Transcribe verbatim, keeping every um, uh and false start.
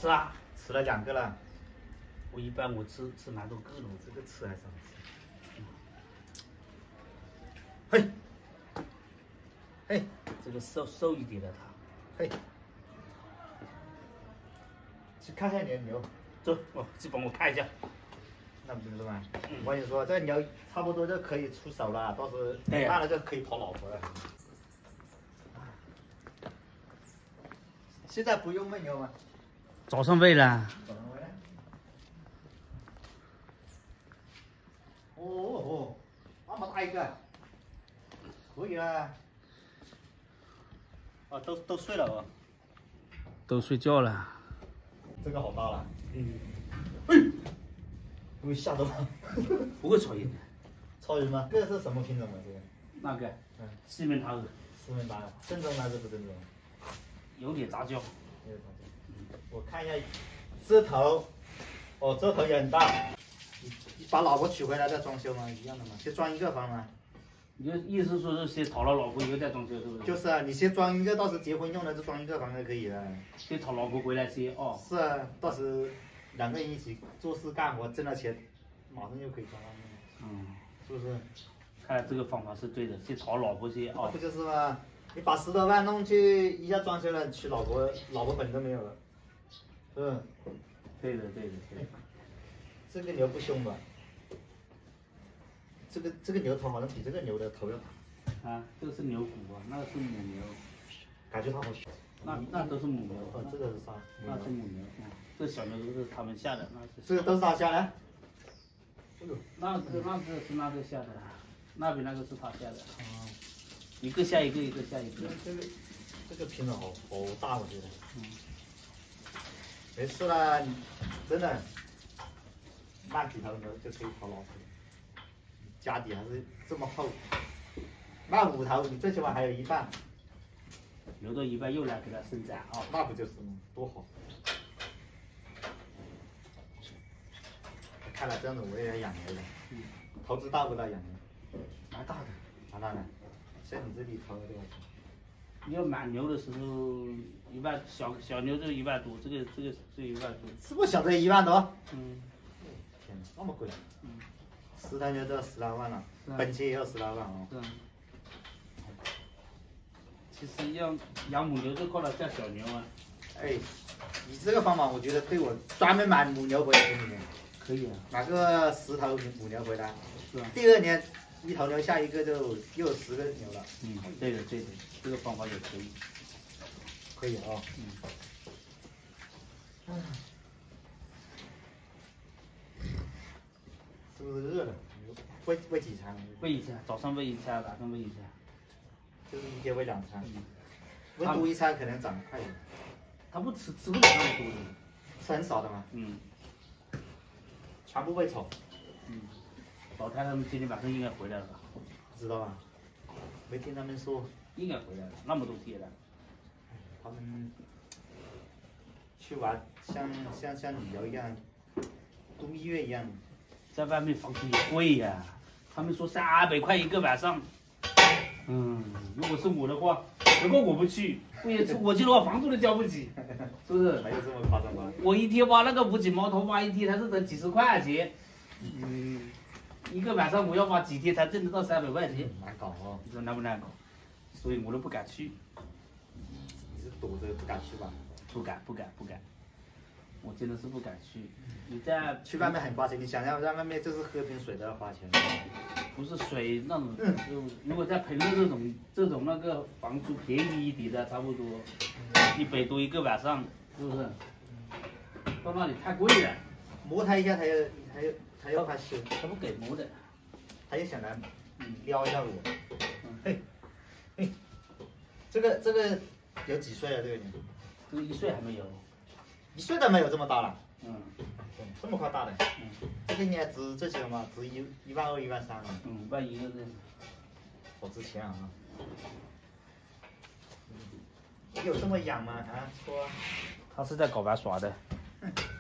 吃啊， 吃了两个了。 我一般我吃吃蛮多个的， 这个吃还是好吃。嘿，嘿， 这个瘦瘦一点的它。 嘿，去看一下你的牛。 走，我去帮我看一下。 那不是吗？嗯、我跟你说，这牛差不多就可以出手了，到时候大了就可以讨老婆了。现在不用喂牛吗？ 早上喂了。 早上喂了。哦哦，那么大一个，可以了。啊，都都睡了哦。 都睡觉了。 这个好大了。 嗯。 哎，不会吓到吗？ 不会吵人的。 吵人吗？这个是什么品种的？这个？ 那个， 嗯， 西门塔鹅。 西门塔鹅，正宗还是不正宗？ 有点杂交。 有点杂交。嗯，我看一下，这头，哦，这头也很大。你你把老婆娶回来再装修吗？一样的吗？先装一个房吗？ 你的意思说是先讨了老婆以后再装修，是不是？ 就是啊，你先装一个，到时结婚用的就装一个房就可以了。 先讨老婆回来先哦。 是啊，到时两个人一起做事干活，挣了钱，马上就可以装了。 嗯， 是不是？ 看来这个方法是对的，先讨老婆先哦。 不就是吗？你把十多万弄去一下装修了，娶老婆，老婆本都没有了。嗯， 对的，对的，对的。 这个牛不凶吧？这个这个牛头好像比这个牛的头要大。 啊，这个是牛骨啊，那个是母牛。 感觉它好小。 那那都是母牛。 哦，这个是啥？ 那是母牛。嗯，这小牛都是他们下的，那是。 这个都是他下的。 那个那个是那个下的，那边那个是他下的。哦。一个下一个，一个下一个。 这个这个品种好好大，我觉得。 嗯。 没事啦，真的，卖几头牛就可以讨老婆。家底还是这么厚，卖五头，你最起码还有一半。 留到一半又来给它生长啊、哦， 那不就是吗？多好！看来这样子我也要养牛了。嗯。投资大不大养牛？ 蛮大的。 蛮大的。像你这里投了多少钱？ 你要买牛的时候，一万小小牛就一万多，这个这个是一万多。 这么小的一万多？ 嗯。 天哪，那么贵！ 嗯。 十头牛都要十来万了，本钱也要十来万哦。 是。其实要养母牛就靠了叫小牛啊。 哎，你这个方法我觉得对我专门买母牛回来给你们。 可以啊。 买个十头母牛回来。 是啊。第二年一头牛下一个就又有十个牛了。 嗯，对的对的，这个方法也可以。 可以啊、哦。嗯。是不是饿了？喂喂几餐？ 喂一餐，早上喂一餐，晚上喂一餐。 就是一天喂两餐。 嗯。 喂多一餐可能长得快一点。 他不吃吃不了那么多的。 吃很少的吗？ 嗯。 全部喂草。 嗯。老太他们今天晚上应该回来了吧？ 不知道啊，没听他们说。 应该回来了，那么多天了。 他们去玩，像像像旅游一样，度蜜月一样。 在外面房租也贵呀、啊，他们说三百块一个晚上。嗯，如果是我的话，如果我不去，我也我去的话房租都交不起，是不是？ 没有这么夸张吧？ 我一天挖那个五井毛头挖一天，他是挣几十块钱。嗯，一个晚上我要挖几天才挣得到三百块钱？ 难搞哦。 你说难不难搞？所以我都不敢去。 你是躲着不敢去吧？ 不敢，不敢，不敢。我真的是不敢去。你在去外面很花钱，你想想在外面就是喝瓶水都要花钱。 不是水那种，嗯、如果在朋乐这种这种那个房租便宜一点的，差不多一百多一个晚上，是不是？到那里太贵了。 摸他一下，他又他又他又怕羞， 他不给摸的， 他又想来撩一下我。嗯、嘿，嘿，这个这个有几岁了？这个牛？ 这个一岁还没有。 一岁都没有这么大了。 嗯。 这么快大的。嗯。这个应该值这些嘛？值一一万二、一万三了。 嗯，万一个是。 好值钱啊！有这么养吗？啊，说。 他是在搞玩耍的。 嗯